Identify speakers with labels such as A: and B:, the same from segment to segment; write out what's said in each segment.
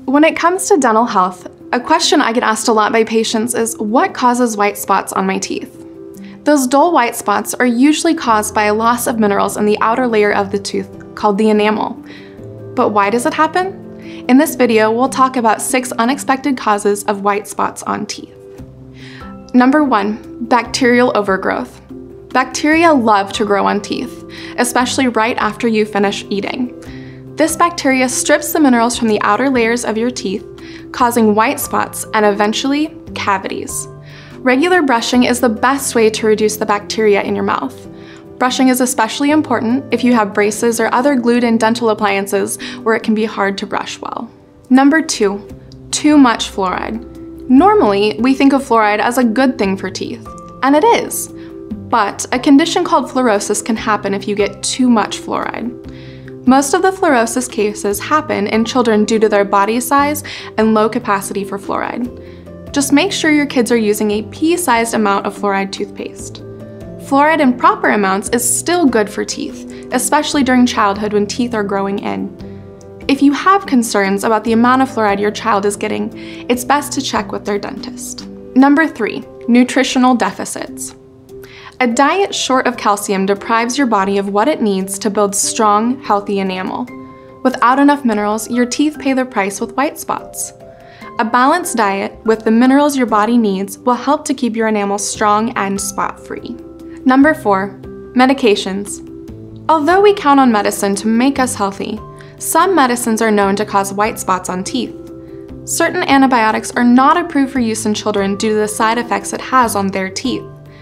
A: When it comes to dental health, a question I get asked a lot by patients is, what causes white spots on my teeth? Those dull white spots are usually caused by a loss of minerals in the outer layer of the tooth, called the enamel. But why does it happen? In this video, we'll talk about 6 unexpected causes of white spots on teeth. Number 1, bacterial overgrowth. Bacteria love to grow on teeth, especially right after you finish eating. This bacteria strips the minerals from the outer layers of your teeth, causing white spots and eventually cavities. Regular brushing is the best way to reduce the bacteria in your mouth. Brushing is especially important if you have braces or other glued-in dental appliances where it can be hard to brush well. Number 2, too much fluoride. Normally, we think of fluoride as a good thing for teeth, and it is. But a condition called fluorosis can happen if you get too much fluoride. Most of the fluorosis cases happen in children due to their body size and low capacity for fluoride. Just make sure your kids are using a pea-sized amount of fluoride toothpaste. Fluoride in proper amounts is still good for teeth, especially during childhood when teeth are growing in. If you have concerns about the amount of fluoride your child is getting, it's best to check with their dentist. Number 3, nutritional deficits. A diet short of calcium deprives your body of what it needs to build strong, healthy enamel. Without enough minerals, your teeth pay the price with white spots. A balanced diet with the minerals your body needs will help to keep your enamel strong and spot-free. Number 4, medications. Although we count on medicine to make us healthy, some medicines are known to cause white spots on teeth. Certain antibiotics are not approved for use in children due to the side effects it has on their teeth.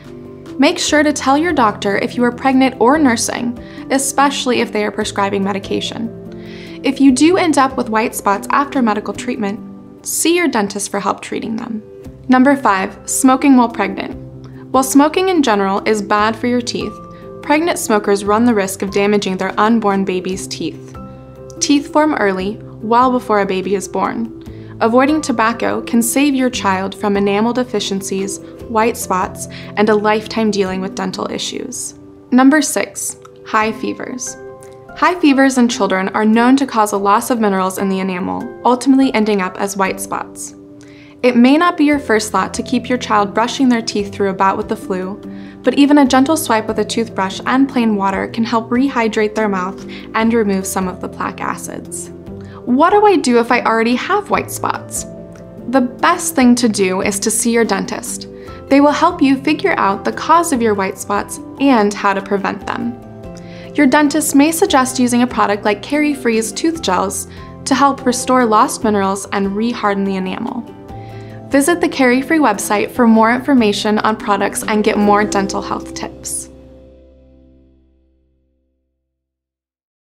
A: Make sure to tell your doctor if you are pregnant or nursing, especially if they are prescribing medication. If you do end up with white spots after medical treatment, see your dentist for help treating them. Number 5, smoking while pregnant. While smoking in general is bad for your teeth, pregnant smokers run the risk of damaging their unborn baby's teeth. Teeth form early, well before a baby is born. Avoiding tobacco can save your child from enamel deficiencies, white spots, and a lifetime dealing with dental issues. Number 6, high fevers. High fevers in children are known to cause a loss of minerals in the enamel, ultimately ending up as white spots. It may not be your first thought to keep your child brushing their teeth through a bout with the flu, but even a gentle swipe with a toothbrush and plain water can help rehydrate their mouth and remove some of the plaque acids. What do I do if I already have white spots? The best thing to do is to see your dentist. They will help you figure out the cause of your white spots and how to prevent them. Your dentist may suggest using a product like CariFree's tooth gels to help restore lost minerals and reharden the enamel. Visit the CariFree website for more information on products and get more dental health tips.